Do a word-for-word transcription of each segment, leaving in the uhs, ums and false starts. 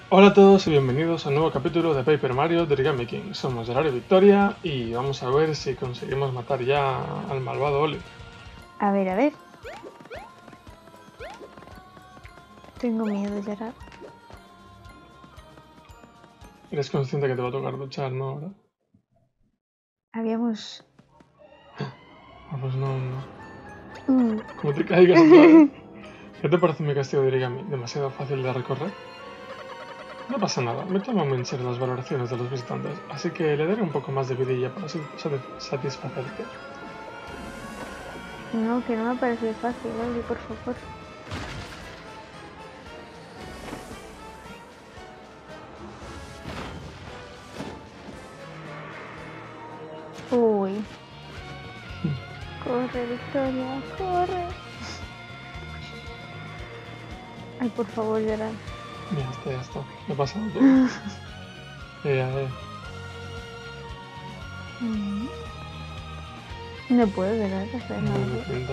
Hola a todos y bienvenidos a un nuevo capítulo de Paper Mario de Origami King. Somos Gerardo y Victoria y vamos a ver si conseguimos matar ya al malvado Oli. A ver, a ver. Tengo miedo, Gerard. Eres consciente que te va a tocar luchar, ¿no? Ahora. Habíamos... Ah, pues no, no. Uh. Como te caigas otra vez. ¿Qué te parece mi castigo de Origami? ¿Demasiado fácil de recorrer? No pasa nada, me tomo muy en serio las valoraciones de los visitantes, así que le daré un poco más de vidilla para satisfacerte. No, que no me parece fácil, Oli, por favor. Uy. Corre, Victoria, corre. Ay, por favor, Gerard. Ya está, ya está. Me ha pasado todo. eh, eh. Mm. No puedo, Gerard, hacer Muy nada. lenta.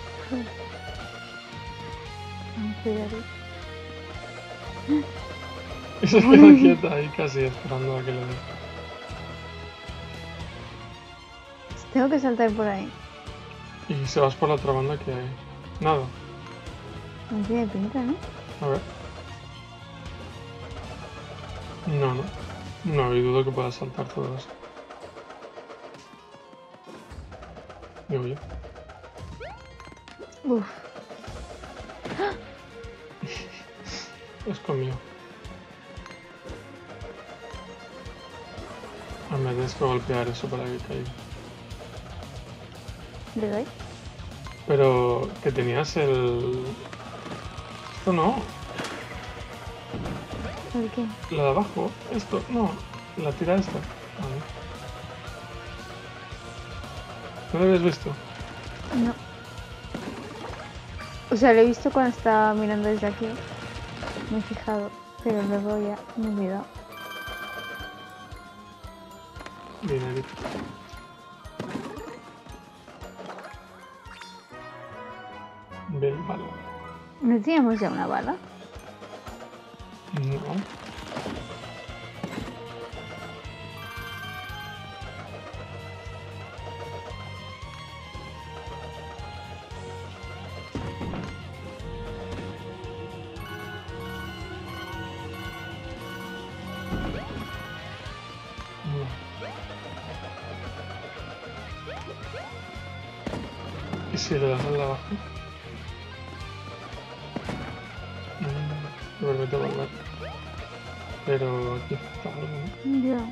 Cuidado. Y se queda quieta ahí casi esperando a que le dé. Tengo que saltar por ahí. Y si vas por la otra banda que... Nada. No tiene pinta, ¿no? A ver. No, no. No, y dudo que puedas saltar todo eso. Digo yo. Uf. Es conmigo. Ah, me tienes que golpear eso para que caiga. ¿Le doy? Pero que tenías el... Esto no. ¿El qué? La de abajo. Esto, no. La tira esta. Ah, no. ¿No lo habías visto? No. O sea, lo he visto cuando estaba mirando desde aquí. Me he fijado, pero luego ya me he olvidado. Dinerito. Bien, vale. ¿No teníamos ya una bala? No. No. ¿Y si le das al de abajo? Mm, me permite volver. Pero aquí está algo, ¿no? Ya.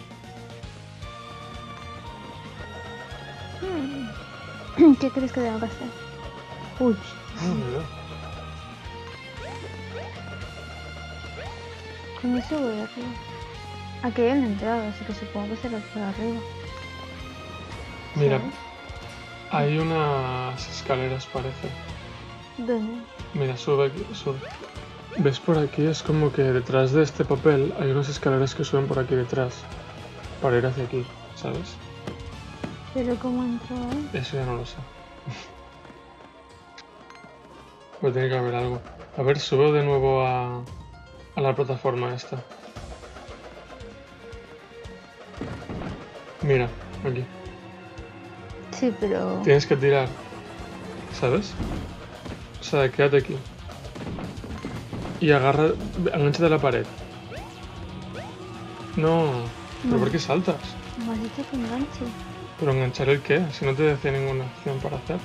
Hmm. ¿Qué crees que tengo que hacer? Uy. No, ni idea. ¿Cómo subo de arriba? Aquí hay una entrada, así que supongo que será por arriba. Mira, ¿Sabes? hay unas escaleras, parece. ¿Dónde? Mira, sube aquí, sube. ¿Ves por aquí? Es como que detrás de este papel hay unas escaleras que suben por aquí detrás. Para ir hacia aquí, ¿sabes? ¿Pero cómo entro ahí? Eso ya no lo sé. Pues tiene que haber algo. A ver, sube de nuevo a, a la plataforma esta. Mira, aquí. Sí, pero... Tienes que tirar, ¿sabes? O sea, quédate aquí. Y agarra, engancha de la pared. No, ¿pero No. por qué saltas? Me has dicho que enganche. ¿Pero enganchar el qué? Si no te decía ninguna acción para hacer.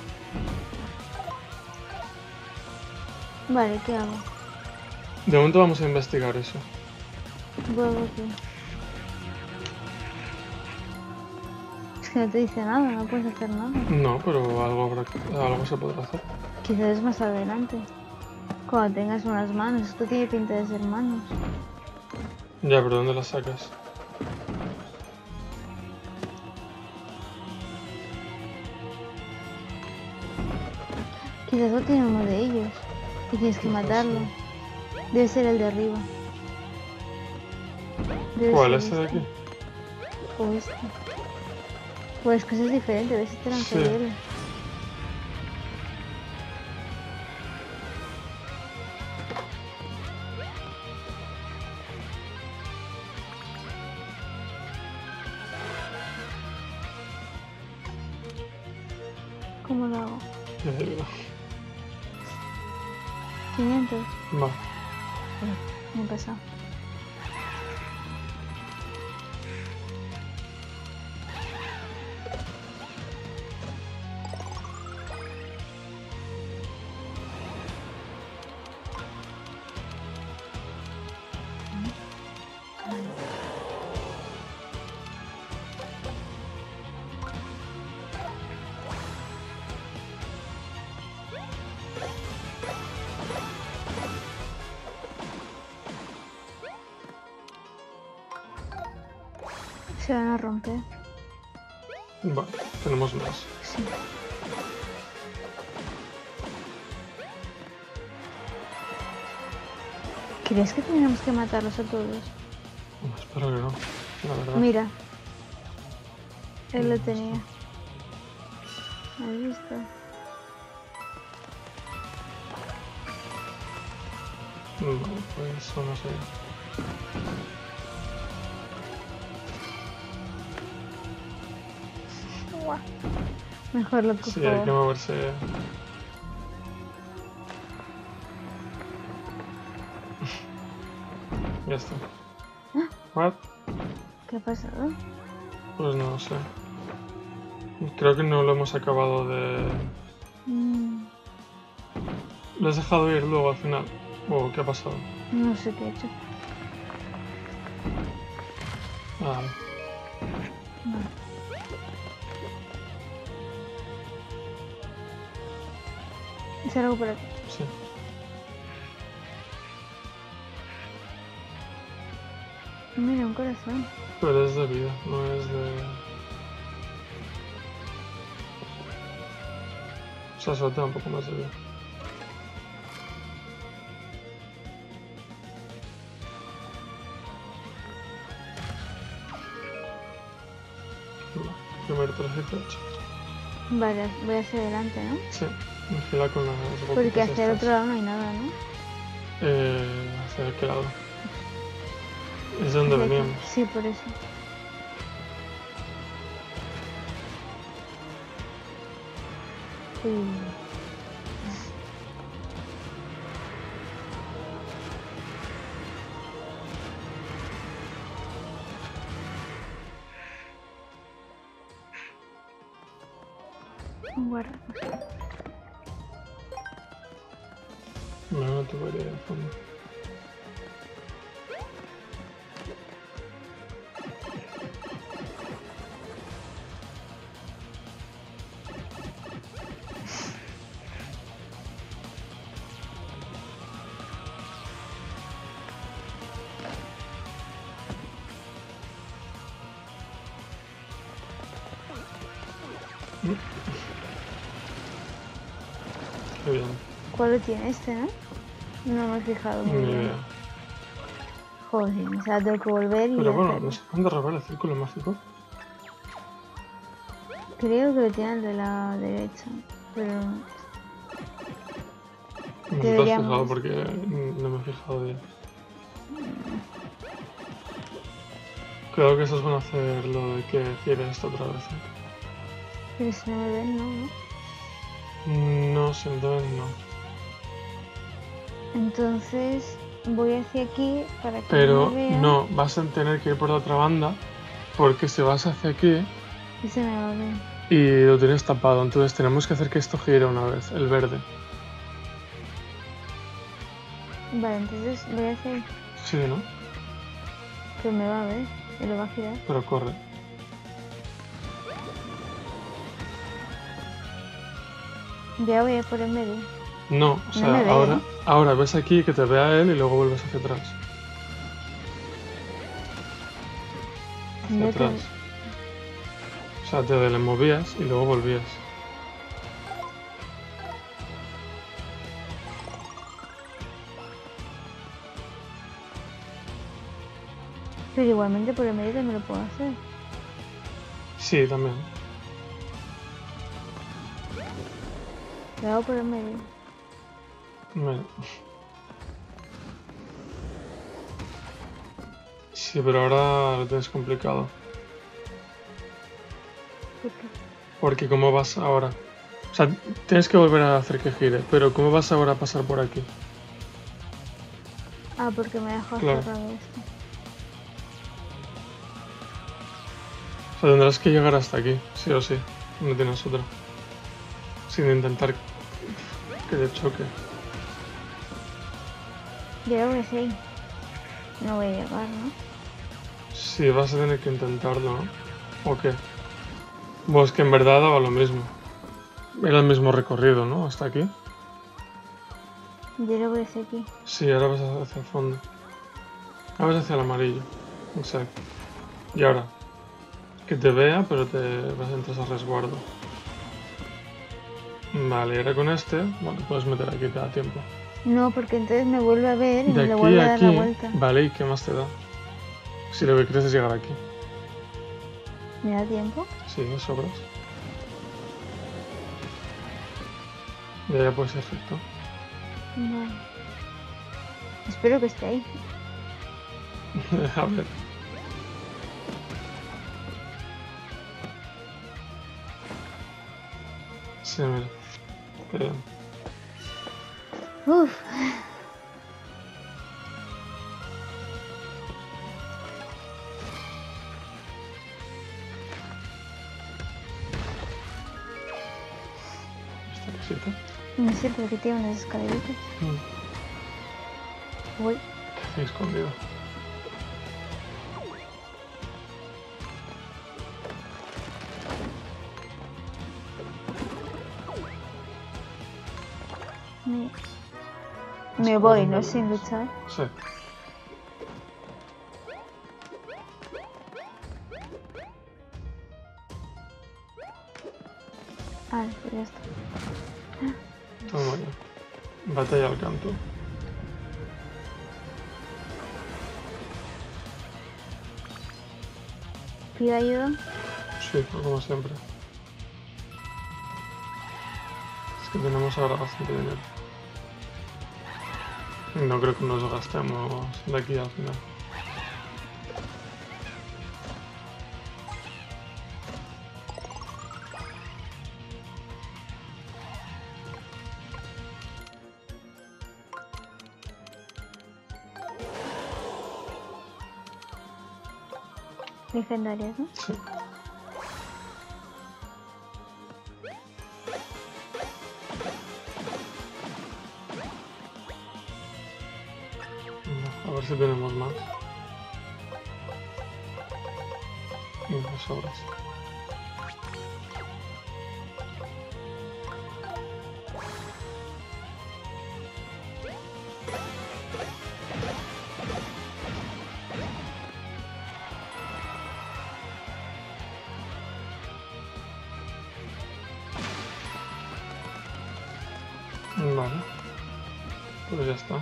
Vale, ¿qué hago? De momento vamos a investigar eso. Vuelvo aquí. Es que no te dice nada, no puedes hacer nada. No, pero algo, habrá, algo se podrá hacer. Quizás es más adelante. Cuando tengas unas manos. Esto tiene pinta de ser manos. Ya, pero ¿dónde las sacas? Quizás lo tiene uno de ellos. Y tienes que Quizás matarlo. sí. Debe ser el de arriba. Debe ¿Cuál? ser ¿Este de este. aquí? O este. Pues que eso es diferente, ves este Sí. lanzahielo. ¿Cómo lo hago? Ya de vida. quinientos. Va. Me he pasado. Se van a romper. Va, tenemos más. Sí. ¿Crees que tenemos que matarlos a todos? No, espero que no, la verdad. Mira. Él lo Mm, tenía. ¿Has visto? Vale, pues eso no sé. Guau. Mejor lo cojo. Sí, hay que moverse. Ya está. ¿What? ¿Qué ha pasado? Pues no sé. Creo que no lo hemos acabado de... Mm, ¿Lo has dejado ir luego al final? ¿O qué ha pasado? no sé qué he hecho. Ah, No. Es algo por aquí. sí. Mira, un corazón. Pero es de vida, no es de... O sea, solo te da un poco más de vida. Vale, primer trajito hecho. Vale, voy hacia adelante, ¿no? Sí, vigila con las Porque boquitas hacia el estas. otro lado no hay nada, ¿no? Eh, ¿hacia qué lado? Es de donde Hacia aquí. veníamos. Sí, por eso. Uy. Un guarda. No, no te voy a ir al fondo. Mm. Qué bien. ¿Cuál lo tiene este, no? No me he fijado muy Ni bien. idea. Joder, o sea, tengo que volver y Pero bueno, hacerlo. ¿no se pueden derribar el círculo mágico? Creo que lo tiene el de la derecha, pero No te has Deberíamos. fijado porque no me he fijado bien. Creo que esos van a hacer lo de que quiere esto otra vez. ¿eh? pero si no me ven, no, ¿no? No, si no te ven, no. Entonces voy hacia aquí para que Pero me vean no, vas a tener que ir por la otra banda porque si vas hacia aquí y se me va a ver. y lo tienes tapado, entonces tenemos que hacer que esto gire una vez, el verde. Vale, entonces voy hacia ahí, Sí, ¿no? que me va a ver y lo va a girar. Pero corre. Ya voy a por el medio. No, o No sea, me ve, ahora, ¿eh? ahora ves aquí que te vea él y luego vuelves hacia atrás. Hacia Yo te- atrás. O sea, te le movías y luego volvías. Pero igualmente por el medio también lo puedo hacer. Sí, también. Lo hago por el medio. Bueno. Sí, pero ahora lo tienes complicado. ¿Por qué? Porque ¿cómo vas ahora? O sea, tienes que volver a hacer que gire, pero ¿cómo vas ahora a pasar por aquí? Ah, porque me dejó Claro. cerrado esto. O sea, tendrás que llegar hasta aquí, sí o sí. No tienes otra. Sin intentar que te choque. Yo creo que sí. No voy a llegar, ¿no? Sí, vas a tener que intentarlo, ¿no? ¿O qué? Bueno, es que en verdad daba lo mismo. Era el mismo recorrido, ¿no? Hasta aquí. Yo creo que sí aquí. Sí, ahora vas hacia el fondo. Ahora vas hacia el amarillo. Exacto. Y ahora, que te vea, pero te vas a entrar a resguardo. Vale, y ahora con este, bueno, te puedes meter aquí, te da tiempo. No, porque entonces me vuelve a ver y De me le aquí vuelve a a dar aquí, la vuelta. vale, ¿y qué más te da? Si lo que quieres es llegar aquí. ¿Me da tiempo? Sí, de sobras. Ya, ya puede ser recto. Vale. Espero que esté ahí. A ver. Sí, mira. Qué bien. Uf. Esta cosita. No sé, pero que tiene unas escaleritas. Mm, Uy. Qué escondido. Me, me voy, ¿no? Sin luchar. Sí. Ah, pues ya está. Toma ya. Batalla al canto. ¿Pido ayuda? Sí, como siempre. Es que tenemos ahora bastante dinero. Y no creo que nos gastemos de aquí al final. Legendarias, ¿no? Sí. A ver si tenemos más. Y de sobras. Vale. Pues ya está.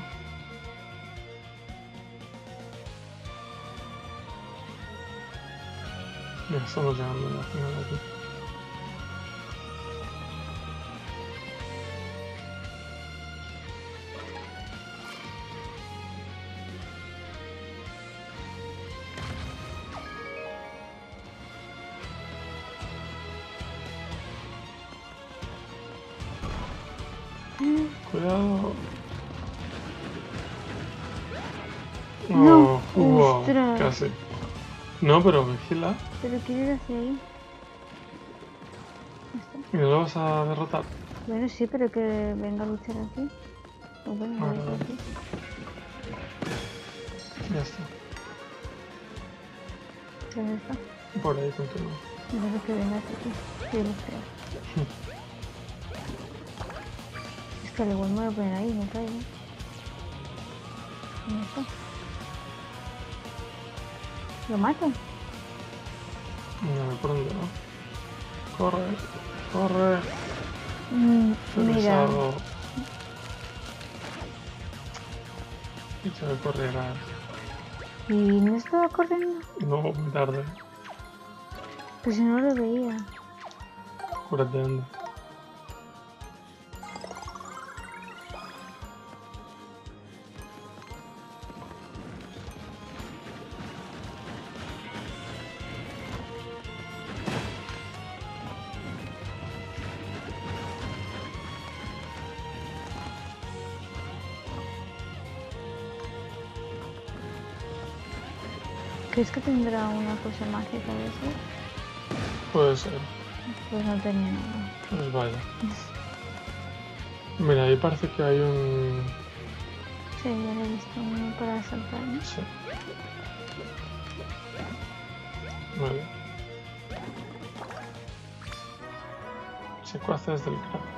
Ya estamos llegando ya al final de aquí. Cuidado. No, Oh, wow, ostras. casi. No, pero vigila. Pero quiero ir hacia ahí. Ya está. ¿Y no lo vas a derrotar? Bueno, sí, pero que venga a luchar aquí. O bueno, no Vale, voy por vale. aquí. Ya está. ¿Dónde está? Por ahí continúa. No sé que venga hacia aquí. Sí, lo creo. Es que al igual me voy a poner ahí, me caigo. ¿Dónde está? ¿Lo mato? No me por dónde va. Corre, corre. Mm, Qué mira. pesado. Dicho que correrás. ¿Y no estaba corriendo? No, muy tarde. Pues si no lo veía. Cúrate, anda. ¿Crees que tendrá una cosa mágica de eso? Puede ser. Pues no tenía nada. Pues vaya. Mira, ahí parece que hay un... Sí, ya lo he visto, uno para saltar, ¿no? Sí. Muy bien. Secuaces del cráter.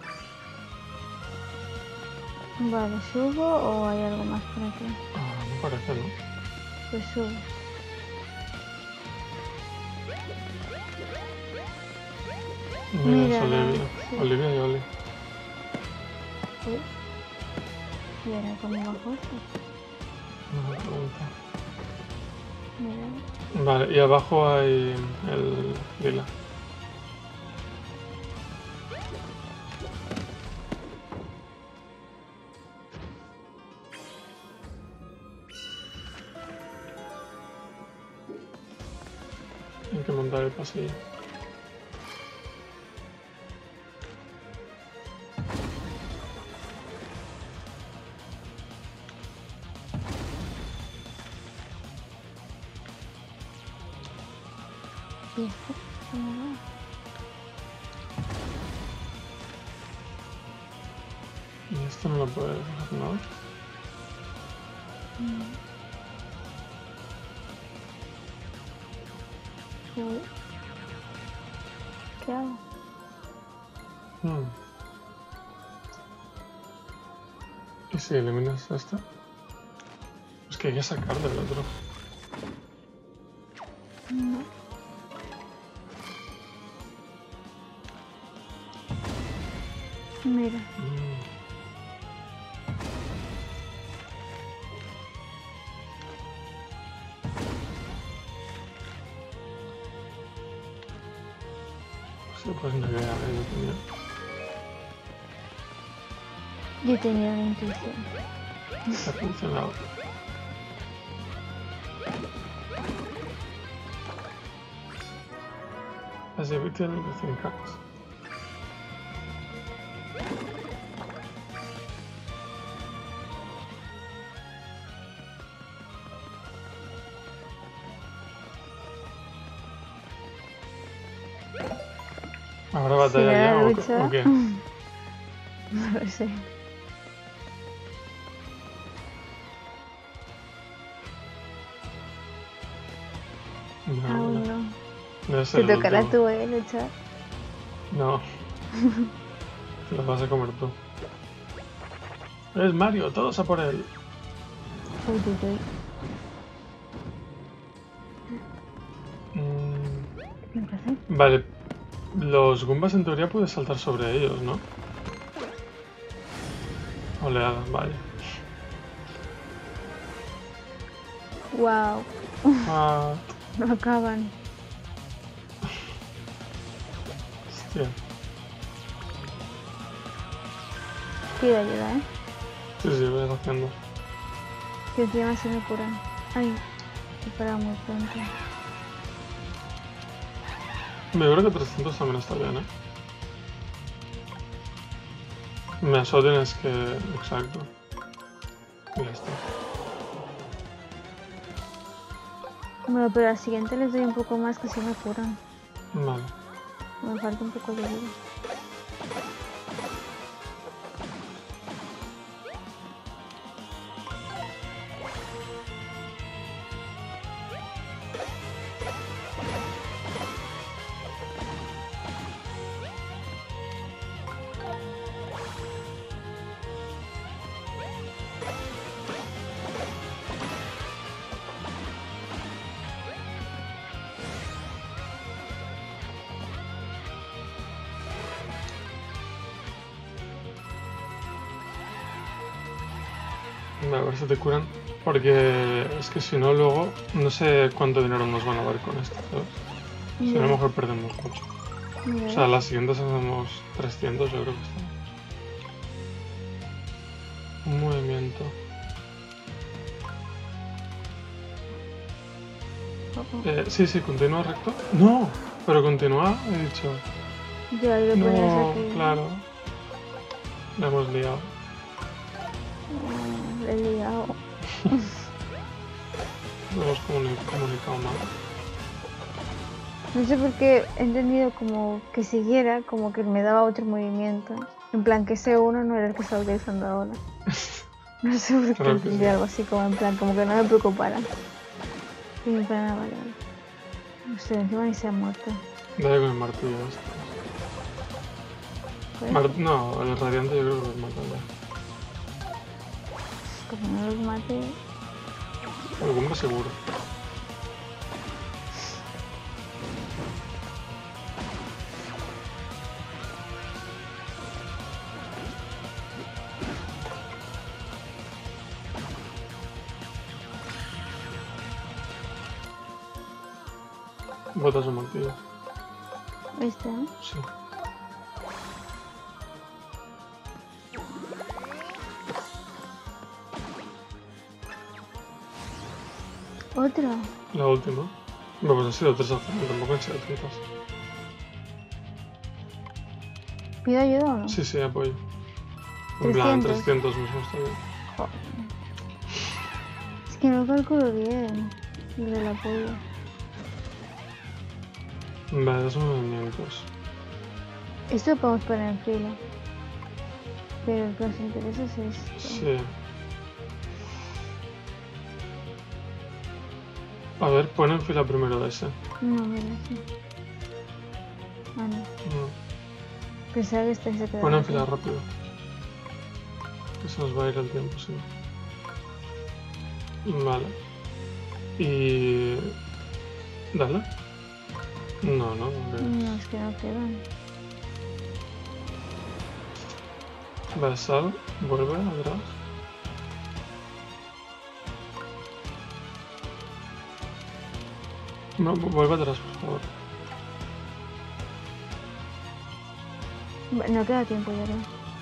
Vale, ¿subo o hay algo más por aquí? Ah, me parece, ¿no? Pues subo. Mira, Mira, es Olivia. sí. Olivia y Oli. Uy. ¿Y ahora cómo bajo esto? Una pregunta. Mira. Vale, y abajo hay el lila. Hay que montar el pasillo. ¿Y esto? ¿Cómo va? Y esto no lo puedes hacer, ¿no? Mm. Uy. ¿Qué hago? Hmm. ¿Y si eliminas esto? Es que hay que sacar del otro. No. Mira. Mm. Sí, pues no había yo tenía. Yo tenía una intuición. Ha funcionado. As evitado within cards. ¿Habrá batalla ¿Sigue ya la o, lucha? o qué? No lo sé. No, Aún no. no. Debe ser Te el tocará último. tú, eh, luchar. No. Te lo vas a comer tú. Es Mario, todos a por él. Uy, uy, uy. Mm, ¿Qué pasa? vale. Los Goombas en teoría puedes saltar sobre ellos, ¿no? Oleada, vale. Wow. Ah, No acaban. hostia. Pido ayuda, eh. Sí, sí, voy haciendo. Que encima se me curan. Ay, he parado muy pronto. Me creo que trescientos también está bien, ¿eh? Me solo tienes que... Exacto. Y ya está. Bueno, pero al siguiente les doy un poco más que si me curan. Vale. Me falta un poco de vida. A ver si te curan. Porque es que si no, luego no sé cuánto dinero nos van a dar con esto, ¿sabes? Si no, a lo mejor perdemos mucho. Mira, O sea, las siguientes hacemos trescientos, yo creo que estamos. Un movimiento. oh, oh. Eh, sí, sí, continúa recto. ¡No! Pero continúa, he dicho. Ya, y lo pones No, aquí. claro. La hemos liado. Oh, le he liado. No hemos comuni- comunicado mal. No sé por qué he entendido como que siguiera, como que me daba otro movimiento. En plan que ese uno no era el que estaba utilizando ahora. No sé por qué Creo que entendí sí. algo así, como en plan, como que no me preocupara. Y en plan, ah, vale, vale. No sé, encima ni se ha muerto. Dale con el martillo este. Pues, Mar- no, el radiante yo creo que lo mata ya. como no los mate. Alguno seguro. Botas un martillo. Este, ¿no? Sí. Otro. La última. Bueno, pues han sido tres al final, tampoco han sido tantas. ¿Pido ayuda o no? Sí, sí, apoyo. En plan, trescientos. trescientos mismo está bien. Joder. Es que no calculo bien lo del apoyo. Vale, dos movimientos. Esto lo podemos poner en fila. Pero el que nos interesa es esto. Sí. A ver, pon en fila primero ese. No, mira, sí. Ah, no. No. Pensaba que este se quedaba. Pon en aquí. fila rápido. Que se nos va a ir el tiempo, sí. Vale. Y... Dale. No, no, no. No, es que no quedan. Vale, sal, vuelve atrás. No, vu- vuelve atrás, por favor. Va- No queda tiempo, ya creo.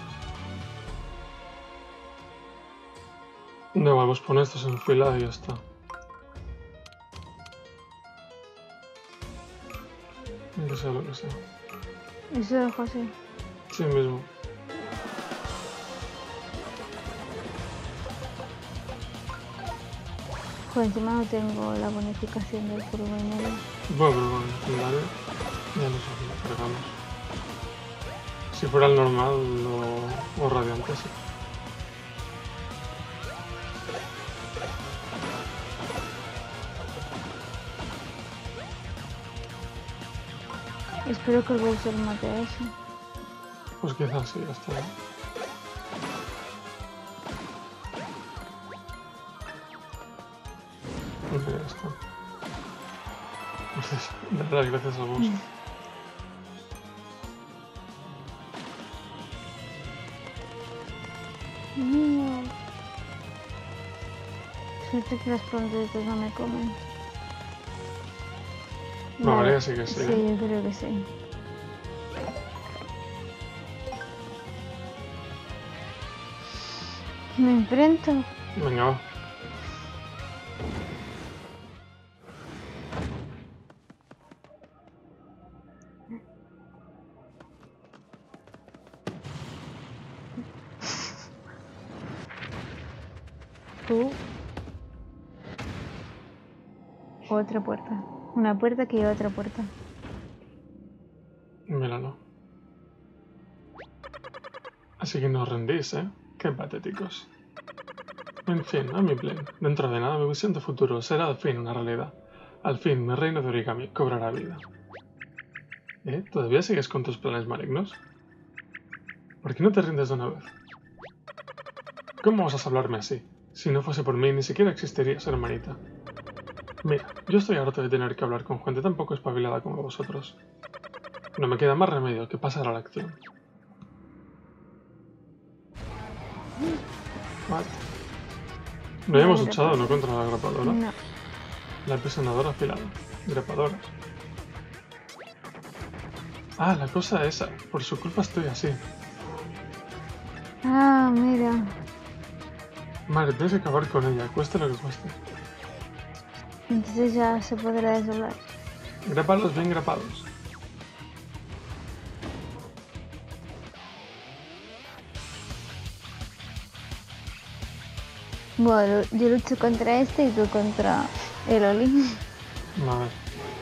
Da igual, pues pon estos en fila y ya está. Que sea lo que sea. Eso lo dejo así. Sí mismo. Joder, encima no tengo la bonificación del curvo y medio. Bueno, pero bueno, en final ya nos cargamos. Si fuera el normal o, o radiante, sí. Espero que el Bowser mate a eso. Pues quizás sí, ya está. Ok, ya está. Entonces, darle las gracias a vos. Mío. Suerte que las prontetas no me comen. No, ahora ya sí que sí. Sí, yo creo que sí. Me enfrento. Venga, va. Tú. Otra puerta. Una puerta que lleva a otra puerta. Míralo. Así que no os rendís, ¿eh? Qué patéticos. En fin, a mi plan. Dentro de nada mi visión de futuro será al fin una realidad. Al fin mi reino de origami cobrará vida. ¿Eh? ¿Todavía sigues con tus planes malignos? ¿Por qué no te rindes de una vez? ¿Cómo osas hablarme así? Si no fuese por mí, ni siquiera existirías, hermanita. Mira, yo estoy harto de tener que hablar con gente tan poco espabilada como vosotros. No me queda más remedio que pasar a la acción. Vale. No habíamos luchado, ¿no? Contra la grapadora. No. La apisonadora afilada. Grapadora. Ah, la cosa esa. Por su culpa estoy así. Ah, mira. Madre, tienes que acabar con ella, cueste lo que cueste. Entonces ya se podrá desdoblar. Grápalos bien grapados. Bueno, yo lucho contra este y tú contra el Oli. A ver.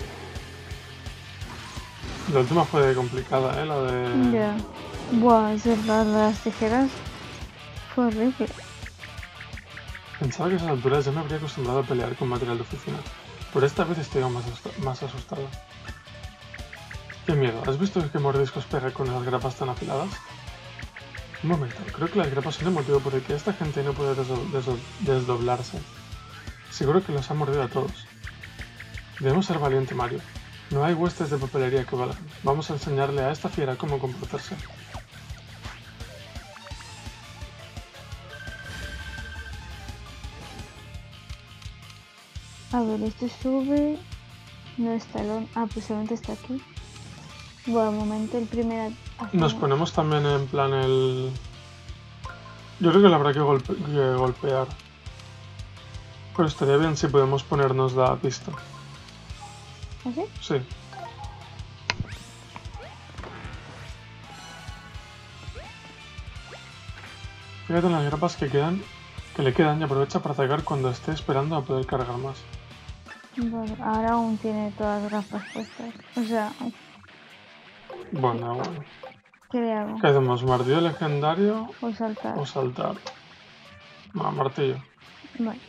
La última fue complicada, ¿eh? La de... Ya. Buah, es verdad, las tijeras fue horrible. Pensaba que a esas alturas ya me habría acostumbrado a pelear con material de oficina, pero esta vez estoy aún más, asusta- más asustado. ¡Qué miedo! ¿Has visto qué mordiscos pega con esas grapas tan afiladas? Un momento, creo que las grapas son el motivo por el que esta gente no puede desdo- desdo- desdoblarse. Seguro que los ha mordido a todos. Debemos ser valiente, Mario. No hay huestes de papelería que valgan. Vamos a enseñarle a esta fiera cómo comportarse. A ver, este sube. No está el... Ah, pues solamente está aquí. Bueno, un momento, el primer... Nos ponemos también en plan el... Yo creo que le habrá que, golpe que golpear. Pero estaría bien si podemos ponernos la pista. ¿Así? Sí. Fíjate en las grapas que quedan, que le quedan y aprovecha para atacar cuando esté esperando a poder cargar más. Vale, ahora aún tiene todas las gafas puestas. O sea, Bueno, bueno. ¿qué le hago? ¿Qué hacemos? ¿Martillo legendario O saltar. o saltar? No, martillo. Vale.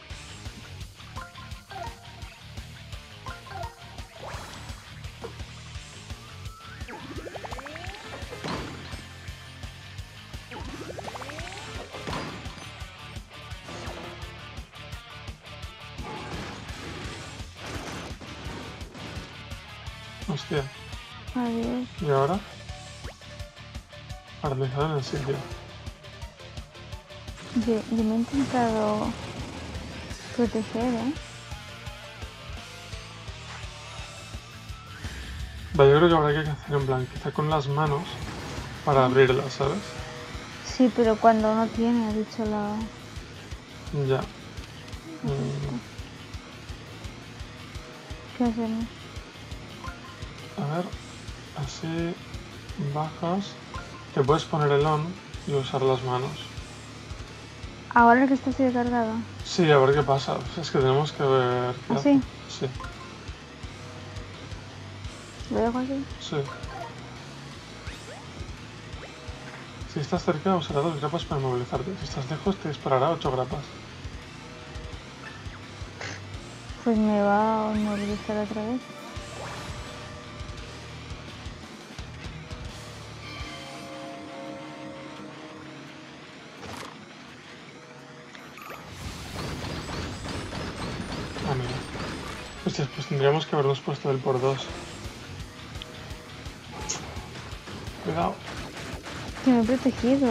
Hostia. Adiós. ¿Y ahora? Paralizado en el sitio. Yo, yo me he intentado proteger, ¿eh? Vale, yo creo que habrá que hacer en plan, quizá con las manos para abrirlas, ¿sabes? Sí, pero cuando no tiene, ha dicho la... Ya. Mm, ¿Qué hacemos? a ver, así bajas. Te puedes poner el on y usar las manos. Ahora que está así de cargada. Sí, a ver qué pasa. Es que tenemos que ver qué ¿Ah, hace. sí? Sí, ¿Lo dejo así? sí. Si estás cerca, usará dos grapas para movilizarte. Si estás lejos, te disparará ocho grapas. Pues me va a movilizar otra vez. Ah, mira. Hostias, pues tendríamos que habernos puesto el por dos. Cuidado. Que me he protegido.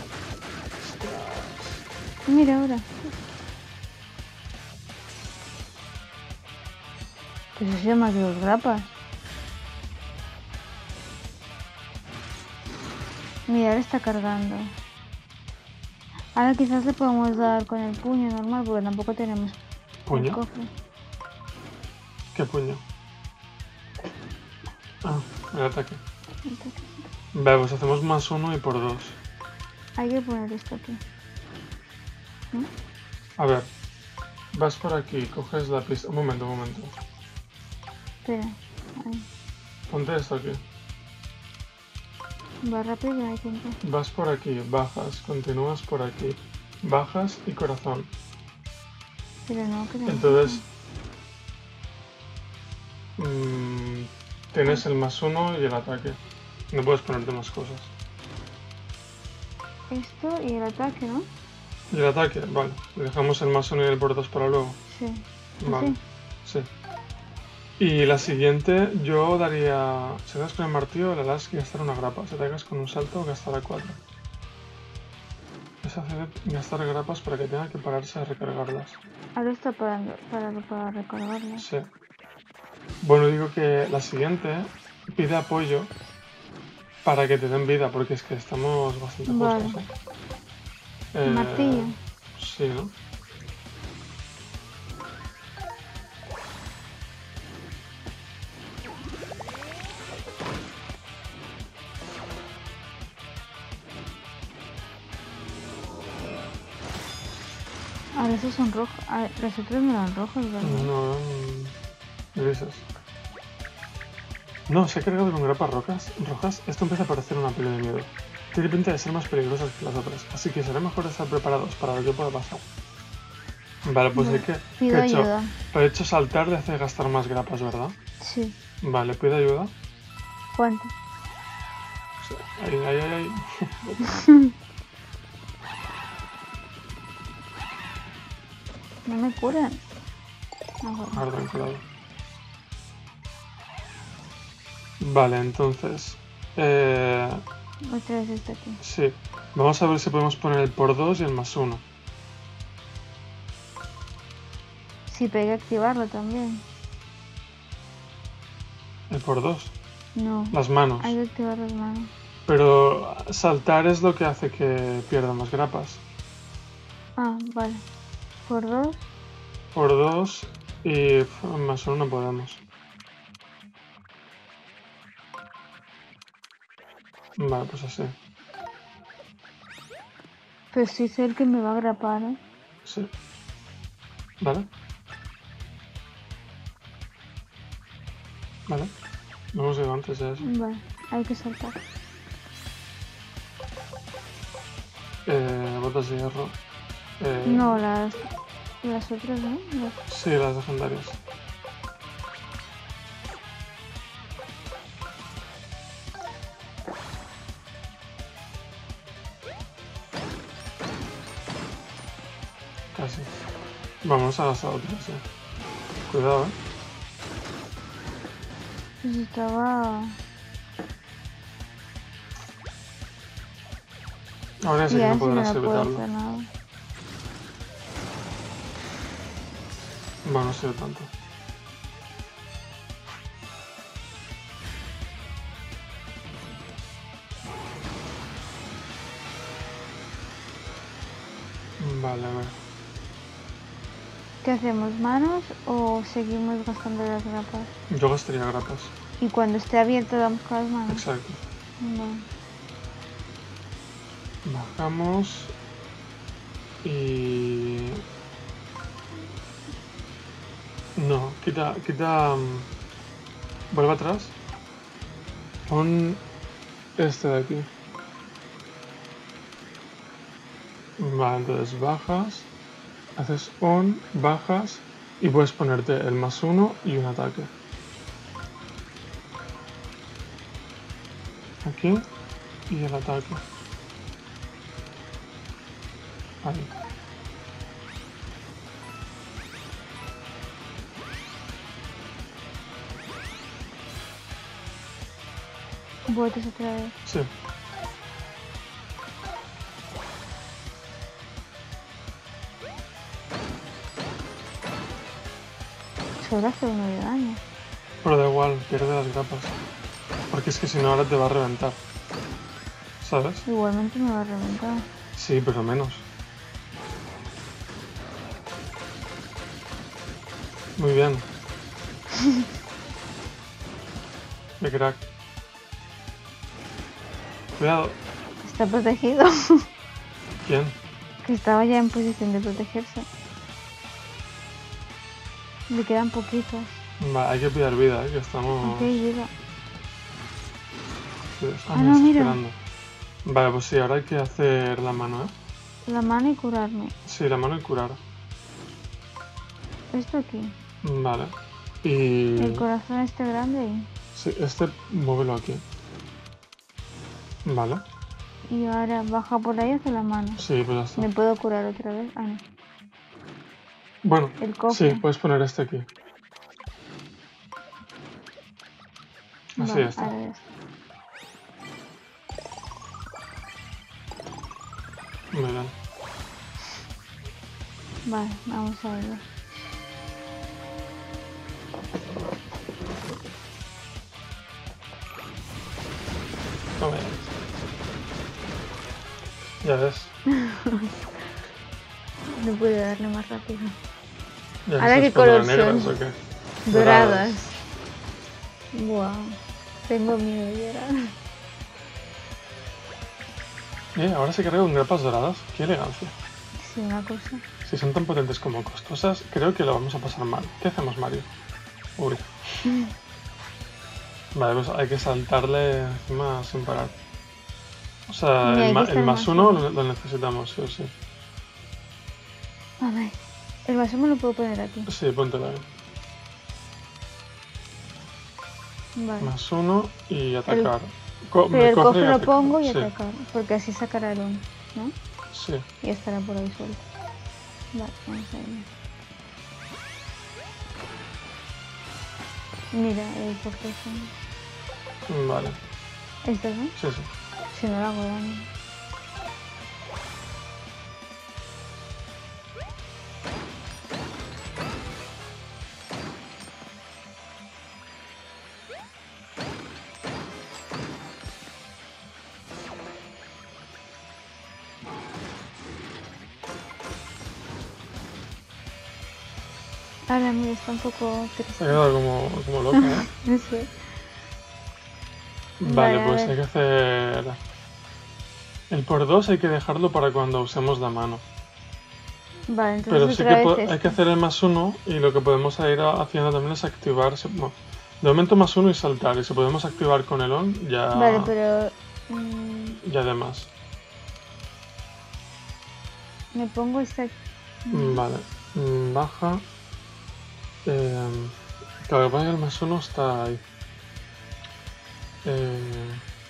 Mira ahora. Pues eso se llama más de dos grapas. Mira, ahora está cargando. Ahora quizás le podemos dar con el puño normal porque tampoco tenemos el ¿Puño? cofre. ¿Qué puño? Ah, el ataque. Vale, pues hacemos más uno y por dos. Hay que poner esto aquí. ¿No? A ver, vas por aquí, coges la pista. Un momento, un momento. Espera. Ahí. Ponte esto aquí. Va rápido, no hay tiempo. Vas por aquí, bajas, continúas por aquí, bajas y corazón. Pero no, creo. Entonces, mmm, tienes el más uno y el ataque. No puedes ponerte más cosas. Esto y el ataque, ¿no? Y el ataque, vale. Dejamos el más uno y el por dos para luego. Sí. Vale, ¿Así? sí. Y la siguiente, yo daría. Si das con el martillo, le harás gastar una grapa. Si atacas con un salto, gastará cuatro. Es hacer gastar grapas para que tenga que pararse a recargarlas. Ahora está parando, parado para recargarlo. Sí. Bueno, digo que la siguiente pide apoyo para que te den vida, porque es que estamos bastante Vale. justos, ¿eh? Eh, Martillo. Sí, ¿no? Ahora esos son rojos. Ah, los otros no eran rojos, ¿verdad? No, eran grises. No, se ha cargado con grapas rocas, rojas. Esto empieza a parecer una peli de miedo. Tiene pinta de ser más peligrosa que las otras, así que será mejor estar preparados para lo que pueda pasar. Vale, pues Vale, hay que... pido ¿qué he hecho? ayuda. He hecho saltar de hacer gastar más grapas, ¿verdad? Sí. Vale, pide ayuda. ¿Cuánto? Sí, ahí, ahí, ahí, ahí. No me curan. Ah, bueno. Ahora ten cuidado. Vale, entonces... Eh, Otra vez está aquí. sí, vamos a ver si podemos poner el por dos y el más uno. Sí, pero hay que activarlo también. El por dos. No. Las manos. Hay que activar las manos. Pero saltar es lo que hace que pierda más grapas. Ah, vale. Por dos. Por dos y pf, más uno no podemos. Vale, pues así. Pero sí sé el que me va a grapar, ¿eh? Sí. Vale. Vale. No hemos ido antes de eso. Vale, hay que saltar. Eh, botas de hierro. Eh, No, las, las otras, ¿no? Las- Sí, las legendarias. Casi. Vamos a las otras, sí. Cuidado, eh. Pues estaba... Ahora sí que Ya, no si no podrás puedo evitarlo. hacer nada. Bueno, no ha sido tanto. Vale, a ver. ¿Qué hacemos? ¿Manos o seguimos gastando las grapas? Yo gastaría grapas. Y cuando esté abierto damos con las manos. Exacto. Vale. Bajamos. Y... No, quita... quita... um, Vuelve atrás. Pon este de aquí. Vale, entonces bajas. Haces on, bajas y puedes ponerte el más uno y un ataque. Aquí y el ataque. Ahí. Vueltas otra vez. Sí. Solo hace uno de daño. Pero da igual, pierde las grapas. Porque es que si no ahora te va a reventar. ¿Sabes? Igualmente me va a reventar. Sí, pero menos. Muy bien. De crack. Cuidado. Está protegido. ¿Quién? Que estaba ya en posición de protegerse. Le quedan poquitos. Va, hay que pillar vida, ¿eh? Que estamos... Ok, vida. Sí, estamos Ah, no, mira. esperando. Vale, pues sí, ahora hay que hacer la mano, ¿eh? La mano y curarme. Sí, la mano y curar. Esto aquí. Vale. Y... El corazón este grande ahí. Sí, este, muévelo aquí. Vale. Y ahora baja por ahí hacia la mano. Sí, pues ya está. ¿Me puedo curar otra vez? Ah, no. Bueno, El cofre. sí, puedes poner este aquí. Así Vale, está. ahora ya está. Muy bien. Vale, vamos a ver. Toma ya. Ya ves. No puedo darle más rápido. Ya Ahora, ves, ¿qué ¿cuando color negras son? o qué? Doradas. Wow. Tengo miedo de llorar. Eh, ahora se carga con grapas doradas. Qué elegancia. Sí, una cosa. Si son tan potentes como costosas, creo que lo vamos a pasar mal. ¿Qué hacemos, Mario? Uy. Vale, pues hay que saltarle encima sin parar. O sea, Mira, el, aquí ma está el el más más uno uno. lo, lo necesitamos, sí o sí. A ver, el vaso me lo puedo poner aquí. Sí, póntelo ahí. Vale. Más uno y atacar. Co Pero el cofre cofre y lo atacar. pongo y Sí, atacar, porque así sacará el uno, ¿no? sí. Y estará por ahí suelto. Vale, vamos a ver. Mira, el cofre es Vale. ¿Esto no? Sí, sí. Si no le hago daño. Ahora mira, está un poco Se ha triste. quedado como, como loca, ¿eh? No sé. Vale, Vale, a pues ver. hay que hacer... El por dos hay que dejarlo para cuando usemos la mano. Vale, entonces Pero sí otra que vez hay este. que hacer el más uno y lo que podemos ir haciendo también es activar... Bueno, de momento más uno y saltar. Y si podemos activar con el on, ya... Vale, pero... mmm, Ya de más. me pongo esta... Mm, Vale. Mm, Baja. Eh, claro, que pasa que el más uno está ahí. Eh,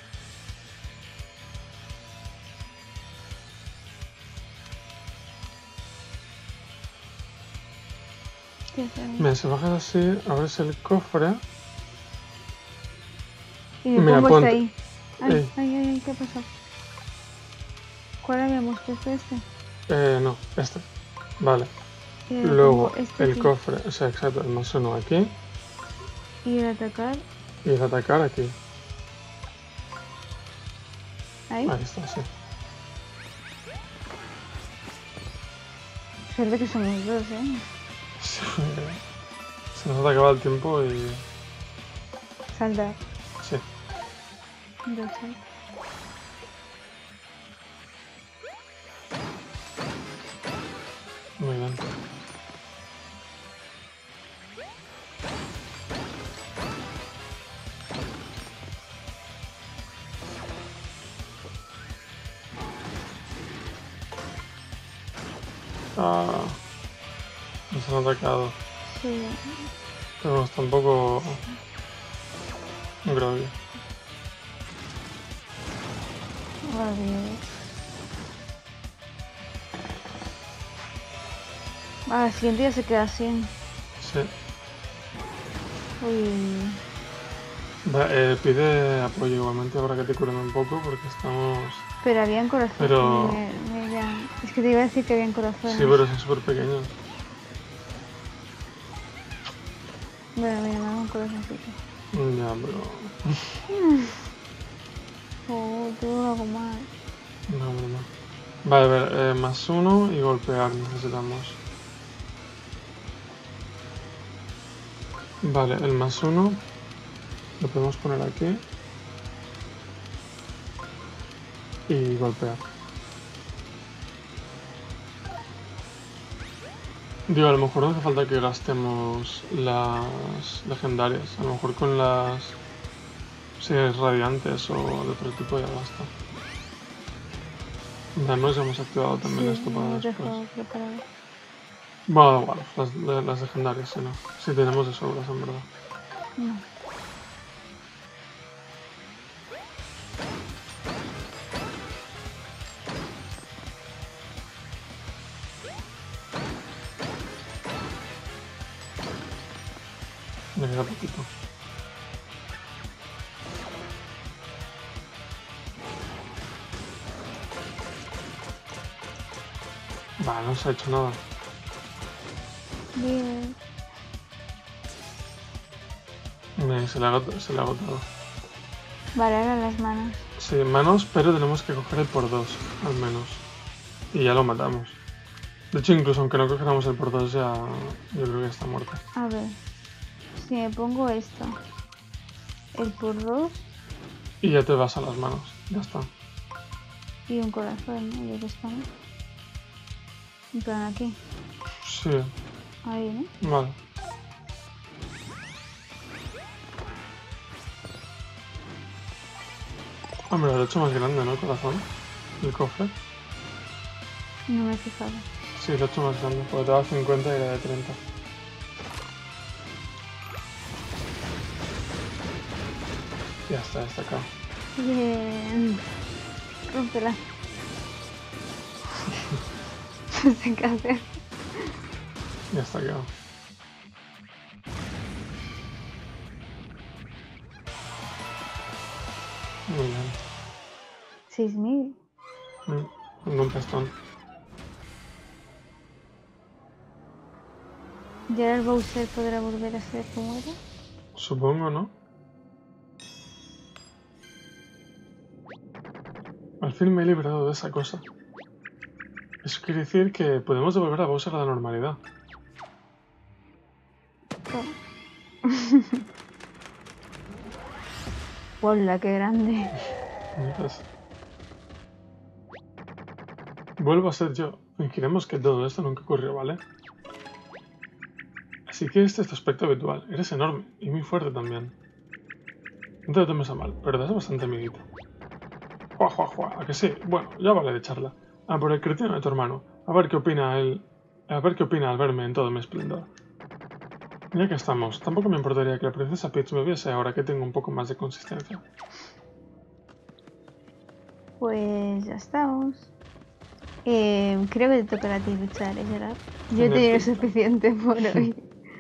¿Qué hacemos? Mira, si bajas así, abres el cofre. Y me Mira, pongo ponte. este ahí. Ay, Ey. ay, ay, ay, ¿qué pasó? ¿Cuál habíamos puesto este? Eh, no, este. Vale. Y ahora Luego pongo este el aquí. cofre, o sea, exacto, el más uno aquí. Y el atacar Y el atacar aquí. ahí. Ahí está, sí. Suerte que somos dos, ¿eh? Sí, se nos ha acabado el tiempo y... Saltar. Sí. Dos, ¿eh? Muy bien. Ah, nos han atacado. Sí. Pero bueno, está un poco... groggy. Adiós. Ah, el siguiente ya se queda sin. Sí. Uy. Va, eh, pide apoyo igualmente para que te curen un poco porque estamos... Pero habían corazones. Pero- Me- me habían- Es que te iba a decir que habían corazones. Sí, pero son súper pequeños. Bueno, mira, me da un corazoncito. Ya, pero... Oh, tengo algo más. No, hombre, no. Vale, a ver, eh, más uno y golpear necesitamos. Vale, el más uno lo podemos poner aquí. Y golpear. Digo, a lo mejor no hace falta que gastemos las legendarias. A lo mejor con las... Si es radiantes o de otro tipo ya basta. Además ya hemos activado también Sí, esto me para he después. dejado preparado. Bueno, da igual, las, las- las legendarias, si no. Si tenemos de sobras, en verdad. No. Me queda poquito. Vale, no se ha hecho nada. Bien. Me- se, le ha, agot- se le ha agotado. Vale, ahora las manos. Sí, manos, pero tenemos que coger el por dos, al menos. Y ya lo matamos. De hecho, incluso aunque no cogiéramos el por dos, ya yo creo que está muerto. A ver. Si me pongo esto. El por dos Y ya te vas a las manos. Ya está. y un corazón, ¿no? Ya que estamos. En plan aquí. Sí. Ahí, ¿no? Vale. Hombre, lo he hecho más grande, ¿no, corazón? El cofre. No me he fijado. Sí, lo he hecho más grande, porque te da cincuenta y era de treinta. Ya está, ya está acá. Bien. Rómpela. No sé qué hacer. Ya está acá. Muy bien. seis mil. Mm, un buen pastón. ¿Y ahora el Bowser podrá volver a ser como era? Supongo, ¿no? Al fin me he librado de esa cosa. Eso quiere decir que podemos devolver a Bowser a la normalidad. ¡Hola, qué grande! Entonces, vuelvo a ser yo. Fingiremos que todo esto nunca ocurrió, ¿vale? Así que este es tu aspecto habitual. Eres enorme y muy fuerte también. No te lo tomes a mal, pero das bastante amiguito. Jua, jua, jua, ¿a que sí? Bueno, ya vale de charla. Ah, por el cretino de tu hermano. A ver qué opina él. A ver qué opina al verme en todo mi esplendor. Ya que estamos, tampoco me importaría que la princesa Peach me viese ahora que tengo un poco más de consistencia. Pues ya estamos. Eh, creo que te tocará a ti luchar, ¿eh, Gerard? Yo he tenido suficiente por hoy.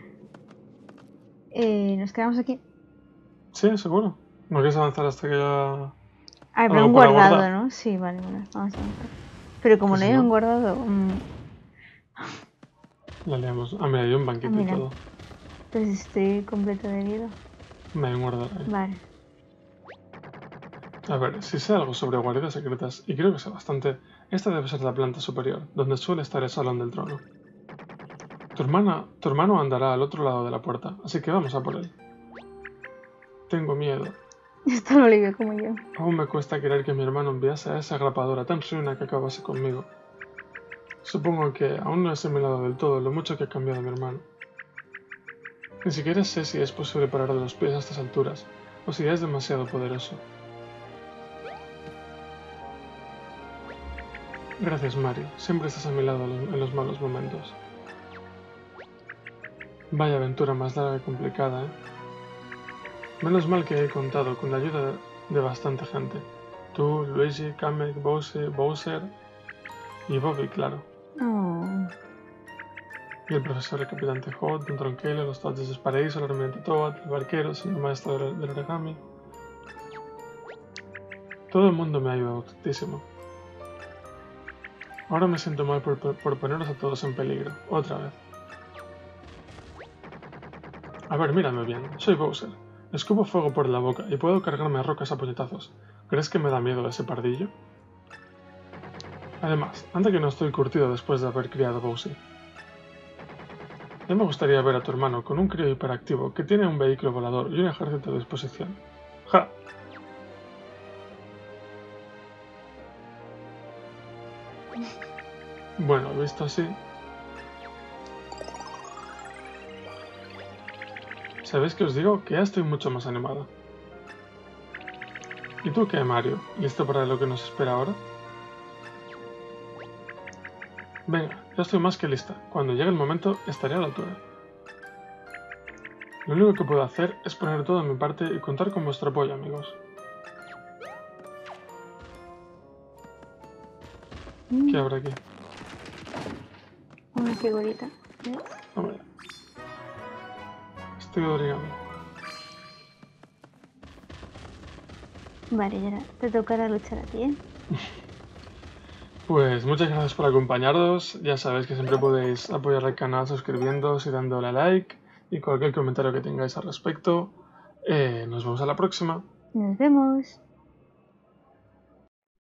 Eh, Nos quedamos aquí. Sí, seguro. ¿No quieres avanzar hasta que ya... Ah, pero algo han por guardado, abordar? ¿no? Sí, vale, vale, vamos a avanzar. Pero como Pues no si hayan no, guardado... mmm, la leemos. Ah, mira, hay un ah, banquito y mira, todo. pues estoy completo de vida. Me hay un guardar ahí. Vale. A ver, si sé algo sobre guaridas secretas, y creo que sé bastante, esta debe ser la planta superior, donde suele estar el salón del trono. Tu hermana, tu hermano andará al otro lado de la puerta, así que vamos a por él. Tengo miedo. Esto lo alivio como yo. Aún me cuesta creer que mi hermano enviase a esa agrapadora tan ruina que acabase conmigo. Supongo que aún no he asimilado del todo lo mucho que ha cambiado mi hermano. Ni siquiera sé si es posible parar de los pies a estas alturas, o si es demasiado poderoso. Gracias, Mario. Siempre estás a mi lado en los malos momentos. Vaya aventura más larga y complicada, ¿eh? Menos mal que he contado con la ayuda de bastante gente. Tú, Luigi, Kamek, Bowser, Bowser y Bobby, claro. Oh. Y el profesor, el capitán Tejot, Don Tronquelo, los Dodgers de Paraíso, el almirante Toad, el barquero, el señor maestro del, del origami. Todo el mundo me ha ayudado tantísimo. Ahora me siento mal por, por ponerlos a todos en peligro, otra vez. A ver, mírame bien, soy Bowser. Escupo fuego por la boca y puedo cargarme a rocas a puñetazos. ¿Crees que me da miedo ese pardillo? Además, anda que no estoy curtido después de haber criado a Bowser. Ya me gustaría ver a tu hermano con un crío hiperactivo que tiene un vehículo volador y un ejército a disposición. ¡Ja! Bueno, visto así... ¿Sabéis que os digo? Que ya estoy mucho más animada. ¿Y tú qué, Mario? ¿Listo para lo que nos espera ahora? Venga, ya estoy más que lista. Cuando llegue el momento, estaré a la altura. Lo único que puedo hacer es poner todo de mi parte y contar con vuestro apoyo, amigos. Mm. ¿Qué habrá aquí? Una figurita. ¿Ves? Hombre. Estoy de origami. Vale, ya te tocará luchar a ti, ¿eh? Pues muchas gracias por acompañarnos. Ya sabéis que siempre podéis apoyar al canal suscribiéndoos y dándole a like. Y cualquier comentario que tengáis al respecto. Eh, nos vemos a la próxima. Nos vemos.